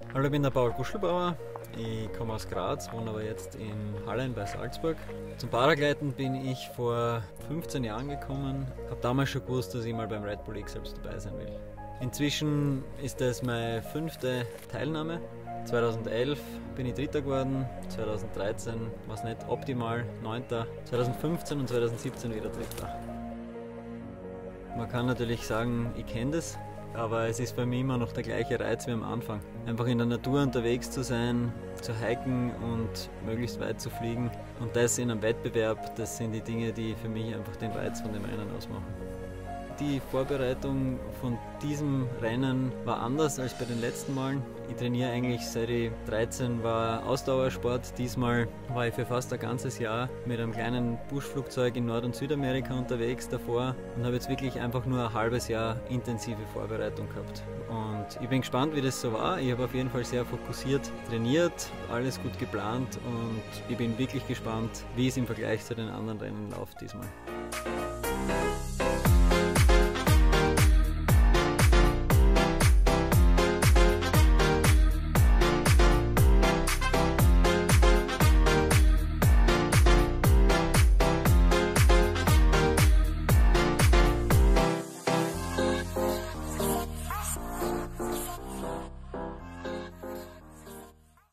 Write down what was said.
Hallo, ich bin der Paul Guschelbauer. Ich komme aus Graz, wohne aber jetzt in Hallein bei Salzburg. Zum Paragleiten bin ich vor 15 Jahren gekommen. Habe damals schon gewusst, dass ich mal beim Red Bull X selbst dabei sein will. Inzwischen ist das meine 5. Teilnahme. 2011 bin ich Dritter geworden, 2013 war es nicht optimal, 9. 2015 und 2017 wieder Dritter. Man kann natürlich sagen, ich kenne das, aber es ist bei mir immer noch der gleiche Reiz wie am Anfang. Einfach in der Natur unterwegs zu sein, zu hiken und möglichst weit zu fliegen. Und das in einem Wettbewerb, das sind die Dinge, die für mich einfach den Reiz von dem Rennen ausmachen. Die Vorbereitung von diesem Rennen war anders als bei den letzten Malen. Ich trainiere eigentlich seit ich 13 war Ausdauersport. Diesmal war ich für fast ein ganzes Jahr mit einem kleinen Buschflugzeug in Nord- und Südamerika unterwegs davor und habe jetzt wirklich einfach nur ein halbes Jahr intensive Vorbereitung gehabt. Und ich bin gespannt, wie das so war. Ich habe auf jeden Fall sehr fokussiert trainiert, alles gut geplant und ich bin wirklich gespannt, wie es im Vergleich zu den anderen Rennen läuft diesmal.